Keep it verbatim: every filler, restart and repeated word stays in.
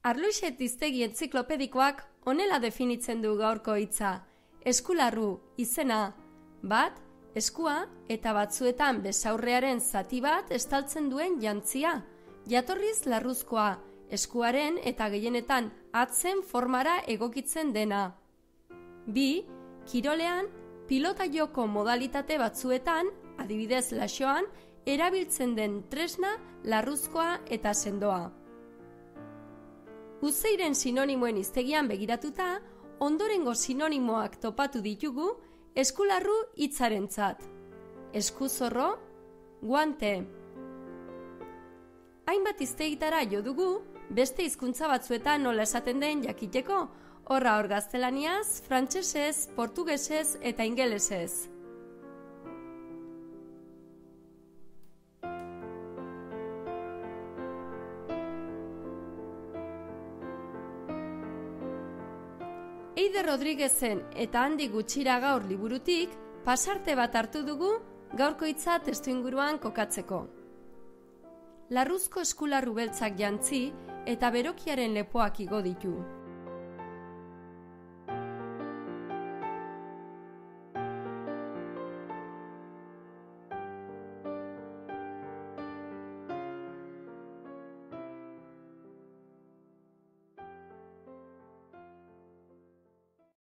Arluxet hiztegi entziklopedikoak honela definitzen du gaurko hitza. Eskularru izena, bat, eskua eta batzuetan besaurrearen zati bat estaltzen duen jantzia, jatorriz larruzkoa, eskuaren eta gehienetan atzen formara egokitzen dena. Bi, kirolean, pilota joko modalitate batzuetan, adibidez laxoan, erabiltzen den tresna larruzkoa eta sendoa. Uzeiren sinonimoen hiztegian begiratuta, ondorengo sinonimoak topatu ditugu eskularru hitzarentzat. Eskuzorro, guante. Hainbat hiztegitara jo dugu, beste hizkuntza batzuetan nola esaten den jakiteko, horra hor gaztelaniaz, frantsesez, portugesez eta ingelesez. Eider Rodriguezen eta Handi Gutxiraga hor liburutik pasarte bat hartu dugu gaurko hitza testuinguruan kokatzeko. Larruzko eskularru beltzak jantzi eta berokiaren lepoak igo ditu.